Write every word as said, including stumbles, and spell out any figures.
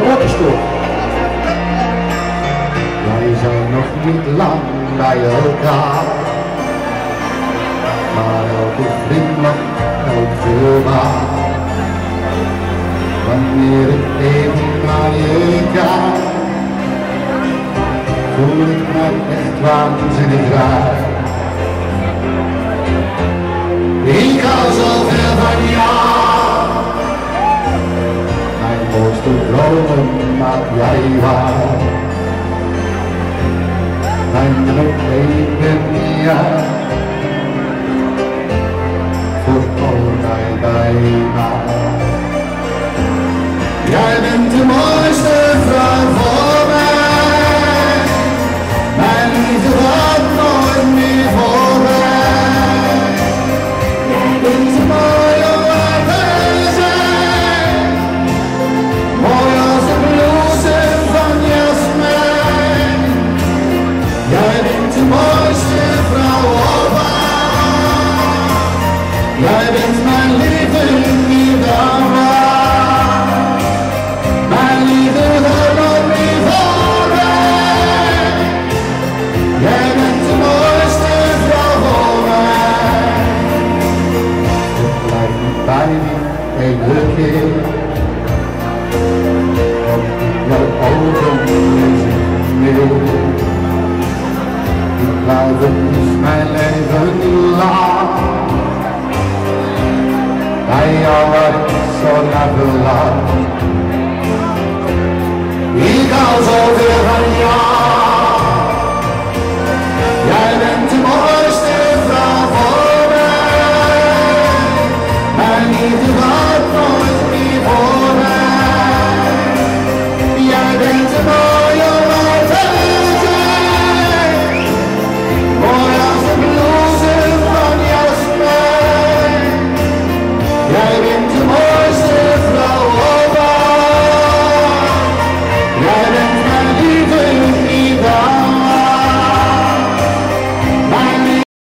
Orkestkoor. Wij zijn nog niet lang bij elkaar, maar elke glimlach, elk gebaar. Wanneer ik even naar je kijk, voel ik mij echt waanzinnig raar. Ik hou zoveel van jou, mijn mooiste dromen maak jij waar. Mijn nummer één ben jij, voor altijd bij mij. Jij bent de mooiste vrouw voor mij, mijn liefde gaat nooit meer voorbij. Jij bent te mooi om waar te zijn, mooi als de bloesem van jasmijn. Jij bent de mooiste vrouw op aarde, jij bent mijn liefde niet dan waar. Ene keer, want in jouw ogen is het meer. Ik blijf het is mijn leven lang, bij jou waar ik zo naar verlang. Ik hou zoveel van jou, jij bent de mooiste vrouw voor mij, mijn liefde gaat nooit meer voorbij. Jij bent te mooi om waar te zijn, mooi als de bloesem van jasmijn. Jij bent de mooiste vrouw op aarde. Jij